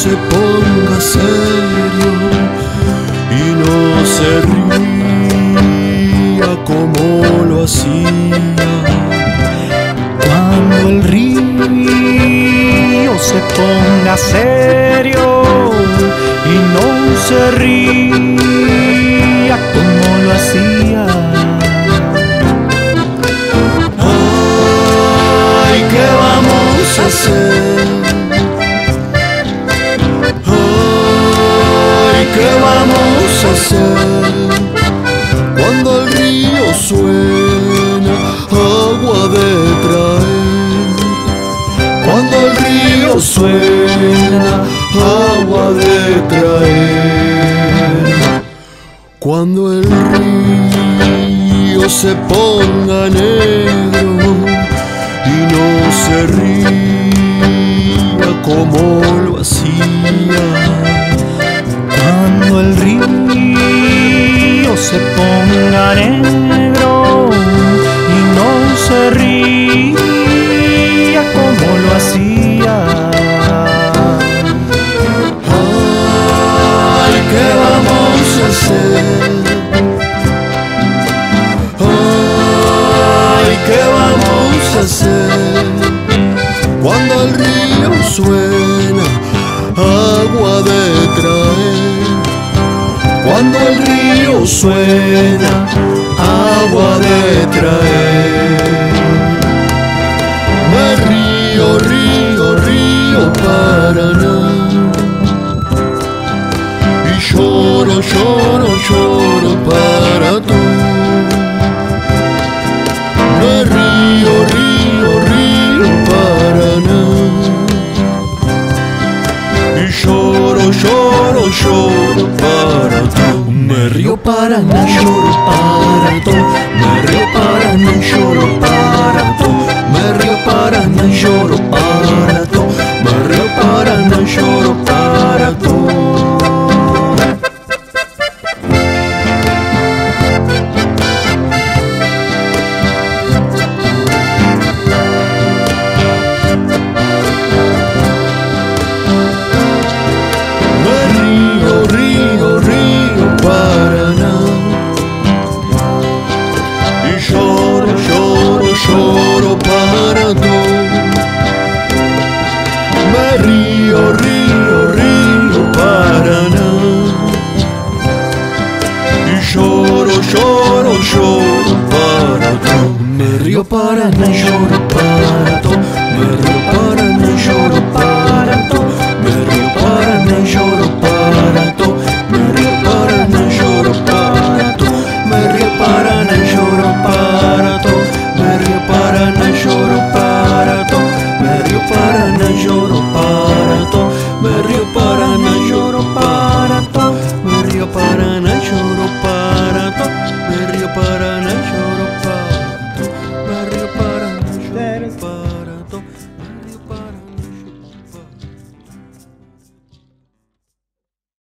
se ponga serio y no se ría como lo hacía. Cuando el río se ponga serio y no se ría como lo hacía. Ay, ¿qué vamos a hacer? Ay, ¿qué vamos a hacer? Cuando el río suena agua de traer. Cuando el río suena agua de traer. Cuando el río se ponga negro y no se ría como lo hacía. Cuando el río se ponga negro y no se ría como lo hacía. Ay, ¿qué vamos a hacer? Ay, ¿qué vamos a hacer? Cuando el río suena agua de traer. Cuando el río suena agua de traer. Me río, río, río Paraná, y lloro, lloro, lloro para tú. Me río, río, río Paraná, y lloro, lloro, lloro para tú. Me río Paraná, lloro para tú. Me río Paraná, lloro para tú. Me río Paraná, lloro para tú. Me río Paraná, lloro para tú. Me río, río, río Paraná, y lloro, lloro, lloro para tú. Me río, río.